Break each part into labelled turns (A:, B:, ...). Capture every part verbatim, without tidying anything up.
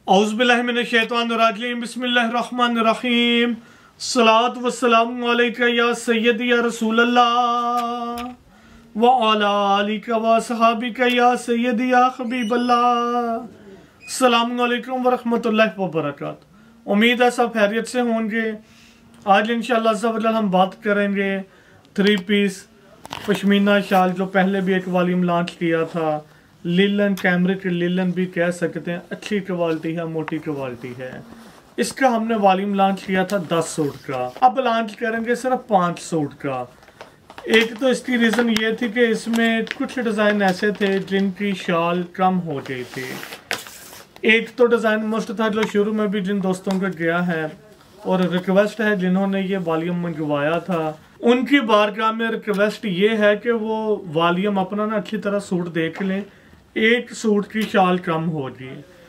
A: औज़ुबिल्लाहिमिनश्शैतानिर्रजीम बिस्मिल्लाहिर्रहमानिर्रहीम सलात वस्सलामु अलैका या सय्यदी या रसूलल्लाह व अला आलिका व सहाबिका या सय्यदी या हबीबल्लाह। अस्सलामु अलैकुम व रहमतुल्लाहि व बरकातुहू। उम्मीद है सब खैरियत से होंगे। आज इंशाअल्लाह ज़बरदस्त हम बात करेंगे थ्री पीस पश्मीना शाल, जो पहले भी एक वॉल्यूम लॉन्च किया था। लिलन, कैमरिक लिलन भी कह सकते हैं, अच्छी क्वालिटी है, मोटी क्वालिटी है। इसका हमने वॉल्यूम लॉन्च किया था दस सूट का, अब लॉन्च करेंगे सिर्फ पाँच सूट का। एक तो इसकी रीज़न ये थी कि इसमें कुछ डिज़ाइन ऐसे थे जिनकी शाल कम हो गई थी। एक तो डिज़ाइन मस्त था जो शुरू में भी जिन दोस्तों को गया है और रिक्वेस्ट है जिन्होंने ये वॉल्यूम मंगवाया था, उनकी बारगाह में रिक्वेस्ट ये है कि वो वॉल्यूम अपना ना अच्छी तरह सूट देख लें। एक सूट की शाल कम होगी।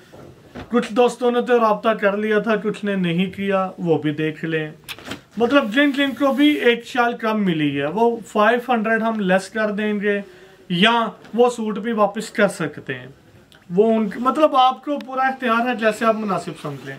A: कुछ दोस्तों ने तो रब्ता कर लिया था, कुछ ने नहीं किया, वो भी देख लें। मतलब जिन जिन को भी एक शाल कम मिली है वो पाँच सौ हम लेस कर देंगे या वो सूट भी वापस कर सकते हैं। वो उन मतलब आपको पूरा इख्तियार है, जैसे आप मुनासिब समझें।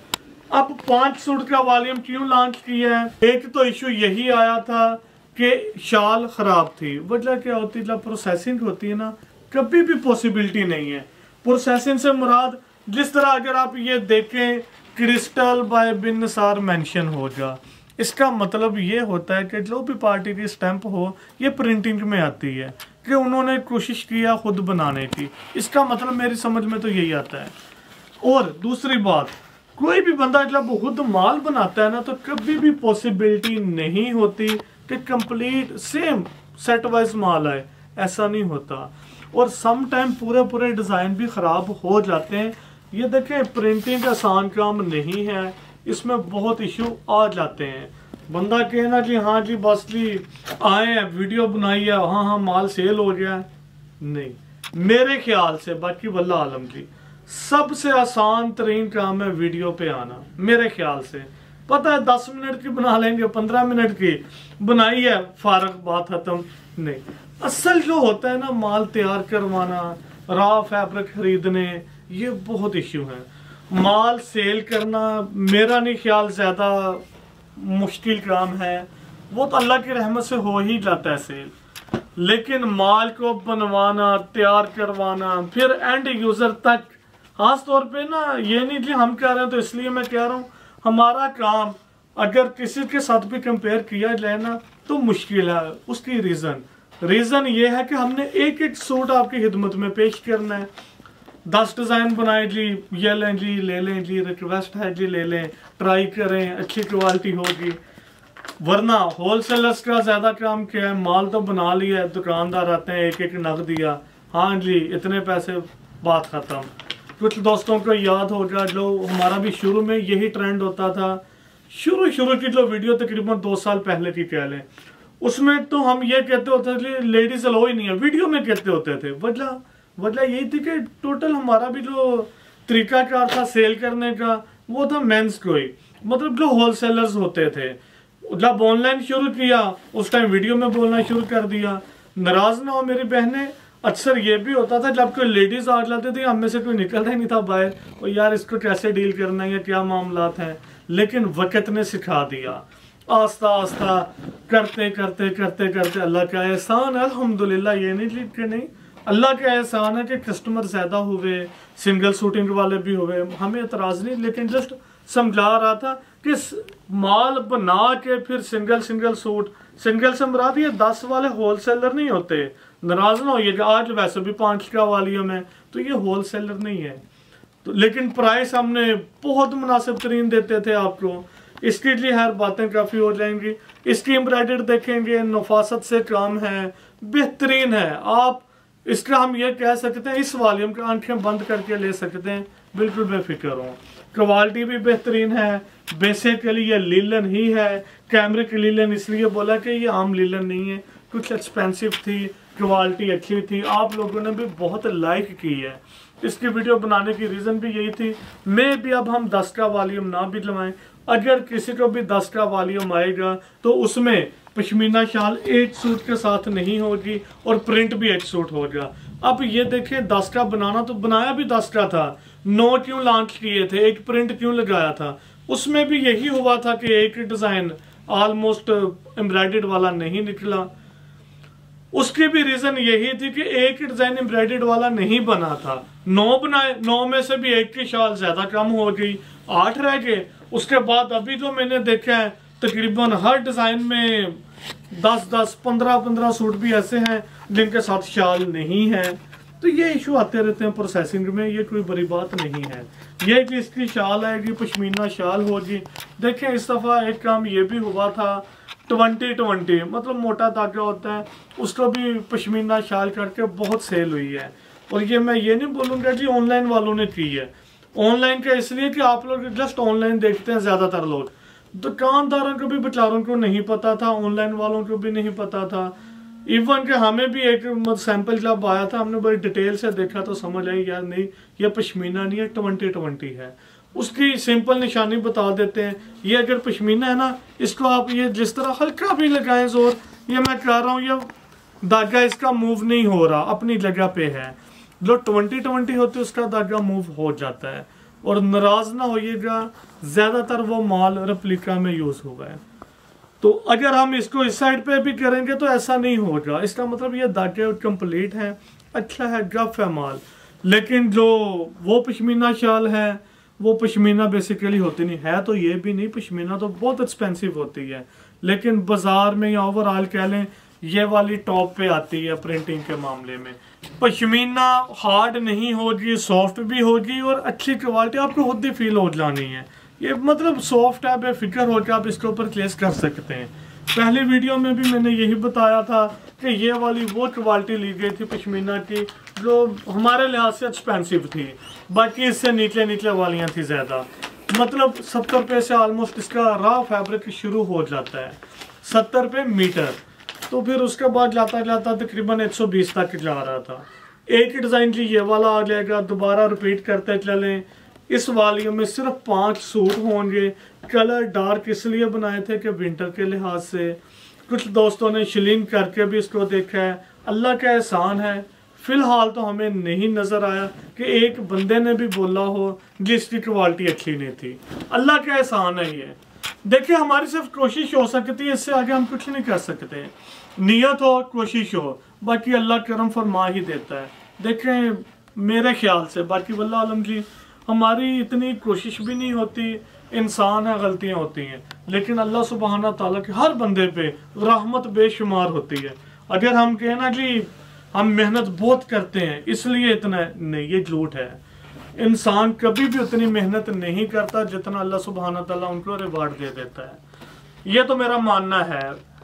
A: अब पांच सूट का वॉल्यूम क्यों लॉन्च किया है? एक तो इशू यही आया था कि शाल खराब थी। वजह क्या होती है? जब प्रोसेसिंग होती है ना, कभी भी पॉसिबिलिटी नहीं है। प्रोसेसिंग से मुराद जिस तरह अगर आप ये देखें crystal by Bin Nisar mention होगा, इसका मतलब ये होता है कि जो भी पार्टी की स्टैंप हो ये प्रिंटिंग में आती है कि उन्होंने कोशिश किया खुद बनाने की। इसका मतलब मेरी समझ में तो यही आता है। और दूसरी बात, कोई भी बंदा जब खुद माल बनाता है ना, तो कभी भी पॉसिबिलिटी नहीं होती कि कंप्लीट सेम सेट वाइज माल आए, ऐसा नहीं होता। और सम टाइम पूरे पूरे डिज़ाइन भी ख़राब हो जाते हैं। ये देखें, प्रिंटिंग आसान काम नहीं है, इसमें बहुत इशू आ जाते हैं। बंदा कहना जी हाँ जी बस जी आए हैं, वीडियो बनाई है, हाँ हाँ माल सेल हो गया है, नहीं। मेरे ख्याल से, बाकी वल्लाह आलम जी, सबसे आसान तरीन काम है वीडियो पे आना। मेरे ख्याल से पता है दस मिनट की बना लेंगे, पंद्रह मिनट की बनाई है, फारग बात खत्म। नहीं, असल जो होता है ना माल तैयार करवाना, रॉ फैब्रिक खरीदने, ये बहुत इश्यू है। माल सेल करना मेरा नहीं ख्याल ज्यादा मुश्किल काम है, वो तो अल्लाह की रहमत से हो ही जाता है सेल। लेकिन माल को बनवाना, तैयार करवाना, फिर एंड यूजर तक, खास तौर पे ना, ये नहीं कि हम कह रहे हैं तो इसलिए मैं कह रहा हूँ, हमारा काम अगर किसी के साथ भी कंपेयर किया जाए ना तो मुश्किल है। उसकी रीजन रीजन ये है कि हमने एक एक सूट आपकी खिदमत में पेश करना है। दस डिजाइन बनाए जी, ये लें जी, ले लें जी, रिक्वेस्ट है जी, ले लें, ट्राई करें, अच्छी क्वालिटी होगी। वरना होलसेलर्स का ज्यादा काम क्या है? माल तो बना लिया, दुकानदार आते हैं, एक एक नग दिया, हाँ जी इतने पैसे, बात खत्म। कुछ दोस्तों को याद होगा जो हमारा भी शुरू में यही ट्रेंड होता था। शुरू शुरू की जो वीडियो तकरीबन दो साल पहले की कह लें, उसमें तो हम ये कहते होते थे लेडीज अलाउ ही नहीं है, वीडियो में कहते होते थे। वजह वजह यही थी कि टोटल हमारा भी जो तरीकाकार था सेल करने का वो था मेंस को ही, मतलब जो होलसेलर्स होते थे। जब ऑनलाइन शुरू किया उस टाइम वीडियो में बोलना शुरू कर दिया। नाराज ना हो मेरी बहनें, अक्सर ये भी होता था जब कोई लेडीज आ जाती थी, हमें से कोई निकलता ही नहीं था बाहर, और यार इसको कैसे डील करना है, क्या मामलात हैं। लेकिन वक्त ने सिखा दिया, आस्ता आस्ता करते करते करते करते अल्लाह का एहसान है अल्हम्दुलिल्लाह। ये नहीं कि नहीं, अल्लाह का एहसान है कि कस्टमर ज्यादा हुए, सिंगल शूटिंग वाले भी हुए, हमें एतराज नहीं। लेकिन जस्ट समझा रहा था कि माल बना के फिर सिंगल सिंगल सूट, सिंगल से मुराद ये दस वाले होलसेलर नहीं होते, नाराज ना होइएगा। आज वैसे भी पांच का वॉल्यूम है तो ये होलसेलर नहीं है, तो लेकिन प्राइस हमने बहुत मुनासिब तरीन देते थे आपको। इसके लिए हर बातें काफी हो जाएंगी। इसकी एम्ब्रॉयडरी देखेंगे, नफासत से काम है, बेहतरीन है। आप इसका हम ये कह सकते हैं इस वॉल्यूम का आंखें बंद करके ले सकते हैं, बिल्कुल बेफिक्र हो। क्वालिटी भी बेहतरीन है, बेसिकली ये लीलन ही है। कैमरिक लीलन इसलिए बोला कि ये आम लीलन नहीं है, कुछ एक्सपेंसिव थी, क्वालिटी अच्छी थी, आप लोगों ने भी बहुत लाइक की है। इसकी वीडियो बनाने की रीजन भी यही थी। मैं भी अब हम दस का वॉल्यूम ना भी लगाएं, अगर किसी को भी दस का वॉल्यूम आएगा तो उसमें पश्मीना शाल एक सूट के साथ नहीं होगी और प्रिंट भी एक सूट होगा। अब ये देखें दस का बनाना तो बनाया भी दस का था, नौ क्यों लॉन्च किए थे, एक प्रिंट क्यों लगाया था, उसमें भी यही हुआ था कि एक डिजाइन ऑलमोस्ट एम्ब्रॉयडर्ड वाला नहीं निकला। उसकी भी रीजन यही थी कि एक डिजाइन एम्ब्रॉयडर्ड वाला नहीं बना था, नौ बनाए, नौ में से भी एक की शाल ज्यादा कम हो गई, आठ रह गए। उसके बाद अभी जो मैंने देखा है तकरीबन हर डिजाइन में दस दस पंद्रह पंद्रह सूट भी ऐसे हैं जिनके साथ शाल नहीं है। तो ये इशू आते रहते हैं प्रोसेसिंग में, ये कोई बड़ी बात नहीं है। ये कि इसकी शाल आएगी, पश्मीना शाल होगी। देखें इस दफा एक काम ये भी हुआ था, ट्वेंटी ट्वेंटी मतलब मोटा धागा होता है, उसको भी पश्मीना शाल करके बहुत सेल हुई है। और ये मैं ये नहीं बोलूँगा कि ऑनलाइन वालों ने की है, ऑनलाइन का इसलिए कि आप लोग जस्ट ऑनलाइन देखते हैं ज्यादातर लोग, दुकानदारों को भी बेचारों को नहीं पता था, ऑनलाइन वालों को भी नहीं पता था। इवन के हमें भी एक सैंपल जब आया था, हमने बड़ी डिटेल से देखा तो समझ आई यार नहीं ये पश्मीना नहीं है, ट्वेंटी ट्वेंटी है। उसकी सिंपल निशानी बता देते हैं, ये अगर पश्मीना है ना, इसको आप ये जिस तरह हल्का भी लगाएं जोर, ये मैं कह रहा हूँ ये धागा इसका मूव नहीं हो रहा, अपनी जगह पे है। जो ट्वेंटी ट्वेंटी होती है उसका धागा मूव हो जाता है। और नाराज ना होइएगा, ज्यादातर वो माल रेप्लिका में यूज हुआ है। तो अगर हम इसको इस साइड पे भी करेंगे तो ऐसा नहीं होगा, इसका मतलब ये धागे कंप्लीट है, अच्छा है, गफ है माल। लेकिन जो वो पश्मीना शाल है वो पश्मीना बेसिकली होती नहीं है, तो ये भी नहीं, पश्मीना तो बहुत एक्सपेंसिव होती है, लेकिन बाजार में या ओवरऑल कह लें ये वाली टॉप पे आती है प्रिंटिंग के मामले में। पश्मीना हार्ड नहीं होगी, सॉफ्ट भी होगी और अच्छी क्वालिटी आपको खुद ही फील हो जानी है। ये मतलब सॉफ्ट है, बेफिक्र होकर आप इसके ऊपर प्लेस कर सकते हैं। पहली वीडियो में भी मैंने यही बताया था कि ये वाली वो क्वालिटी ली गई थी पश्मीना की जो हमारे लिहाज से एक्सपेंसिव थी, बाकी इससे नीचे नीचे वालियाँ थी ज़्यादा। मतलब सत्तर रुपये से ऑलमोस्ट इसका रॉ फैब्रिक शुरू हो जाता है, सत्तर रुपये मीटर। तो फिर उसके बाद जाता जाता तकरीबन एक सौ बीस तक जा रहा था। एक ही डिज़ाइन की ये वाला आ जाएगा, दोबारा रिपीट करते चलें। इस वालियों में सिर्फ पांच सूट होंगे, कलर डार्क इसलिए बनाए थे कि विंटर के लिहाज से। कुछ दोस्तों ने शिलिंग करके भी इसको देखा है, अल्लाह का एहसान है फिलहाल तो हमें नहीं नजर आया कि एक बंदे ने भी बोला हो जिसकी क्वालिटी अच्छी नहीं थी। अल्लाह का एहसान है ये। देखिए हमारी सिर्फ कोशिश हो सकती है, इससे आगे हम कुछ नहीं कर सकते। नियत हो, कोशिश हो, बाकी अल्लाह करम फरमा ही देता है। देखें मेरे ख्याल से, बाकी वल्लाह आलम जी हमारी इतनी कोशिश भी नहीं होती, इंसान है, गलतियां होती हैं, लेकिन अल्लाह सुबहाना ताला के हर बंदे पे रहमत बेशुमार होती है। अगर हम कहें ना कि हम मेहनत बहुत करते हैं इसलिए इतना, नहीं, ये झूठ है। इंसान कभी भी उतनी मेहनत नहीं करता जितना अल्लाह सुबहाना ताला उनको रिवार्ड दे देता है। ये तो मेरा मानना है।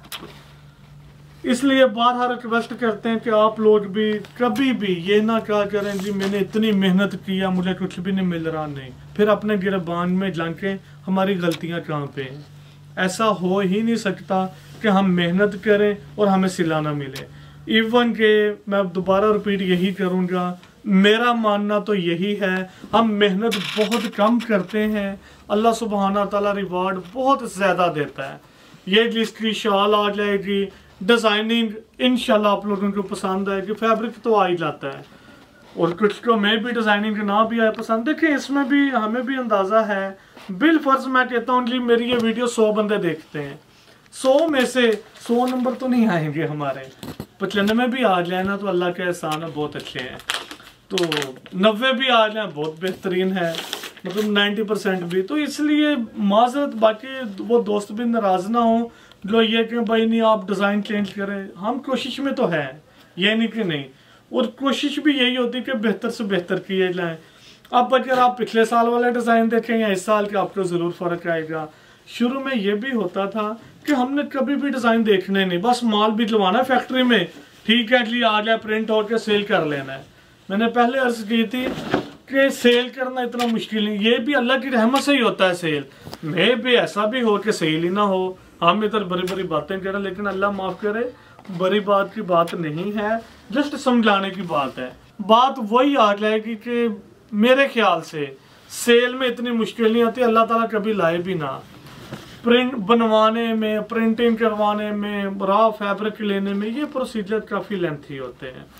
A: इसलिए बार-बार रिक्वेस्ट करते हैं कि आप लोग भी कभी भी ये ना कहा करें जी मैंने इतनी मेहनत किया मुझे कुछ भी नहीं मिल रहा। नहीं, फिर अपने गिरबान में झांकें हमारी गलतियां कहाँ पे हैं। ऐसा हो ही नहीं सकता कि हम मेहनत करें और हमें सिला ना मिले। इवन के मैं दोबारा रिपीट यही करूँगा, मेरा मानना तो यही है, हम मेहनत बहुत कम करते हैं, अल्लाह सुबहाना ताला रिवार्ड बहुत ज़्यादा देता है। ये जिसकी शाल आ जाएगी, डिज़ाइनिंग इंशाल्लाह आप लोगों को पसंद आएगी, फैब्रिक तो आ ही जाता है, और कुछ को मैं भी डिज़ाइनिंग ना भी आए पसंद। देखिए इसमें भी हमें भी अंदाज़ा है, बिल फर्ज मैं कहता हूँ जी मेरी ये वीडियो सौ बंदे देखते हैं, सौ में से सौ नंबर तो नहीं आएंगे हमारे, पचानवे भी आ जाए ना तो अल्लाह के एहसान है, बहुत अच्छे हैं। तो नब्बे भी आ जाए बहुत बेहतरीन है, मतलब नाइन्टी परसेंट भी। तो इसलिए माजरत, बाकी वो दोस्त भी नाराज़ ना हो जो ये कि भाई नहीं आप डिज़ाइन चेंज करें, हम कोशिश में तो है, ये नहीं कि नहीं, और कोशिश भी यही होती है कि बेहतर से बेहतर किए जाए। अब अगर आप पिछले साल वाला डिज़ाइन देखें या इस साल के, आपको ज़रूर फ़र्क आएगा। शुरू में ये भी होता था कि हमने कभी भी डिज़ाइन देखने नहीं, बस माल भी भिजवाना फैक्ट्री में, ठीक है जी आ गया प्रिंट होकर सेल कर लेना है। मैंने पहले अर्ज की थी कि सेल करना इतना मुश्किल नहीं, ये भी अल्लाह की रहमत से ही होता है सेल। मैं भी ऐसा भी हो कि सेल ही ना हो, हम इधर बड़ी बड़ी बातें करें, लेकिन अल्लाह माफ़ करे बड़ी बात की बात नहीं है, जस्ट समझाने की बात है। बात वही आ जाएगी कि मेरे ख्याल से सेल में इतनी मुश्किल नहीं आती, अल्लाह ताला कभी लाए भी ना। प्रिंट बनवाने में, प्रिंटिंग करवाने में, रॉ फैब्रिक लेने में ये प्रोसीजर काफ़ी लेंथी होते हैं।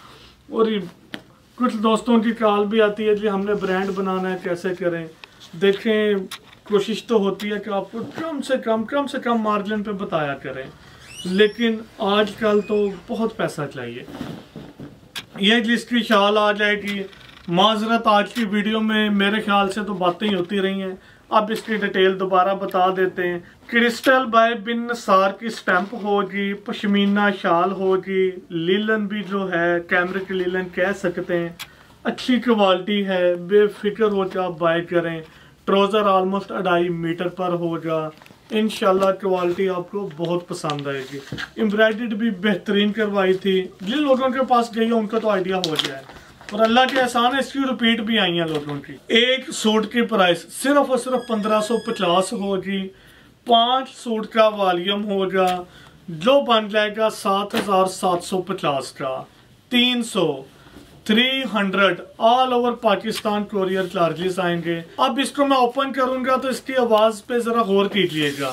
A: और ये कुछ दोस्तों की कॉल भी आती है जी हमने ब्रांड बनाना है, कैसे करें। देखें, कोशिश तो होती है कि आपको कम से कम कम से कम मार्जिन पे बताया करें, लेकिन आजकल तो बहुत पैसा चाहिए। ये जिसकी शाल आ जाएगी, माजरत आज की वीडियो में मेरे ख्याल से तो बातें ही होती रही हैं, अब इसकी डिटेल दोबारा बता देते हैं। क्रिस्टल बाय बिन नसार की स्टैंप होगी, पश्मीना शाल होगी, लीलन भी जो है कैमरे की लीलन कह सकते हैं, अच्छी क्वालिटी है, बेफिक्र होकर आप बाय करें। ट्राउज़र ऑलमोस्ट अढ़ाई मीटर पर होगा, इंशाल्लाह क्वालिटी आपको बहुत पसंद आएगी। एम्ब्रॉयडर्ड भी बेहतरीन करवाई थी, जिन लोगों के पास गई है उनका तो आइडिया हो गया है, और अल्लाह के एहसान है इसकी रिपीट भी आई है लोगों की। एक सूट की प्राइस सिर्फ और सिर्फ पंद्रह सौ पचास होगी, पांच सूट का वॉल्यूम होगा जो बन जाएगा सात हजार सात सौ पचास का, तीन सौ three hundred all over Pakistan courier charges आएंगे। अब इसको मैं ओपन करूंगा तो इसकी आवाज पे जरा गौर कीजिएगा।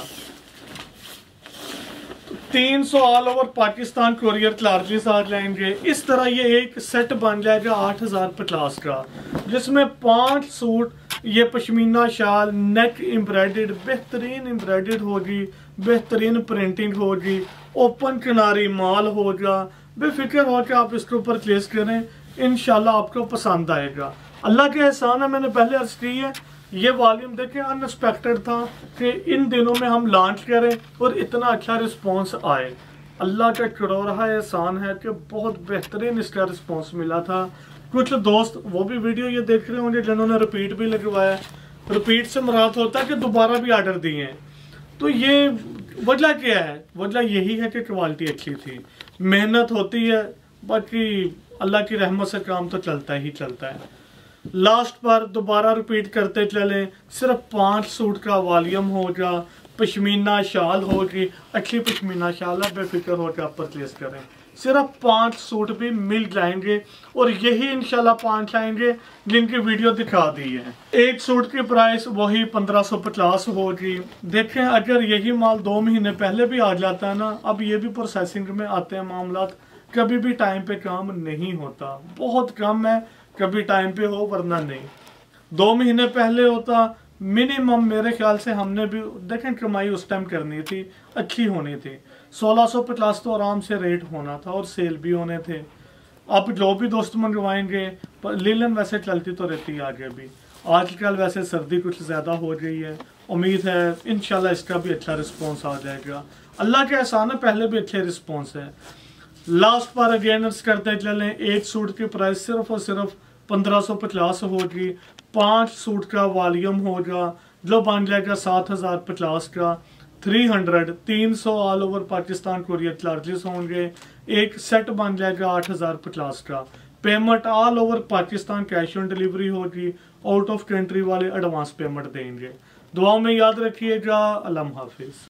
A: तीन सौ all over Pakistan courier charges आ जाएंगे। इस तरह ये एक सेट बन जाएगा आठ हजार पचास का, जिसमें पांच सूट, ये पश्मीना शाल, नेक एम्ब्रॉयडर्ड, बेहतरीन एम्ब्रॉयडर्ड होगी, बेहतरीन प्रिंटिंग होगी, ओपन किनारी माल होगा। बेफिक्र होकर आप इसके ऊपर परचेज करें, इंशाल्लाह आपको पसंद आएगा। अल्लाह के एहसान है, मैंने पहले अर्ज की है, ये वॉल्यूम देखें अनएक्सपेक्टेड था कि इन दिनों में हम लॉन्च करें और इतना अच्छा रिस्पांस आए। अल्लाह का करोड़ा एहसान है कि बहुत बेहतरीन इसका रिस्पांस मिला था। कुछ दोस्त वो भी वीडियो ये देख रहे होंगे जिन्होंने रिपीट भी लगवाया। रिपीट से मुराद होता है कि दोबारा भी ऑर्डर दिए हैं। तो ये वजह क्या है? वजह यही है कि क्वालिटी अच्छी थी, मेहनत होती है, बाकी अल्लाह की रहमत से काम तो चलता ही चलता है। लास्ट पर दोबारा रिपीट करते चलें, सिर्फ पांच सूट का वॉल्यूम होगा, पश्मीना शाल होगी, अच्छी पश्मीना शाल है, बेफिक्र होकर आप परचेज करें। सिर्फ पांच सूट भी मिल जाएंगे और यही इंशाल्लाह पांच आएंगे जिनकी वीडियो दिखा दी है। एक सूट की प्राइस वही पंद्रह सौ पचास होगी। देखें, अगर यही माल दो महीने पहले भी आ जाता है ना, अब ये भी प्रोसेसिंग में आते हैं मामला, कभी भी टाइम पे काम नहीं होता, बहुत कम है कभी टाइम पे हो वरना नहीं। दो महीने पहले होता मिनिमम, मेरे ख्याल से हमने भी देखें कमाई उस टाइम करनी थी, अच्छी होनी थी। सोलह सौ पचास तो आराम से रेट होना था और सेल भी होने थे। अब जो भी दोस्त मंगवाएंगे, लीलन वैसे चलती तो रहती है आगे भी, आजकल वैसे सर्दी कुछ ज़्यादा हो गई है, उम्मीद है इंशाल्लाह इसका भी अच्छा रिस्पॉन्स आ जाएगा। अल्लाह के एहसान है, पहले भी अच्छे रिस्पॉन्स है। लास्ट पर अगेनर्स करते चलें, एक सूट की प्राइस सिर्फ और सिर्फ पंद्रह सौ पचास होगी, पांच सूट का वॉल्यूम होगा जो बन जाएगा सात हजार पचास का, थ्री हंड्रेड तीन सौ all over Pakistan courier charges होंगे, एक सेट बन जाएगा आठ हजार पचास का। Payment all over Pakistan cash on delivery होगी, आउट ऑफ कंट्री वाले एडवांस पेमेंट देंगे। दुआ में याद रखिएगा। अल्लाह हाफिज।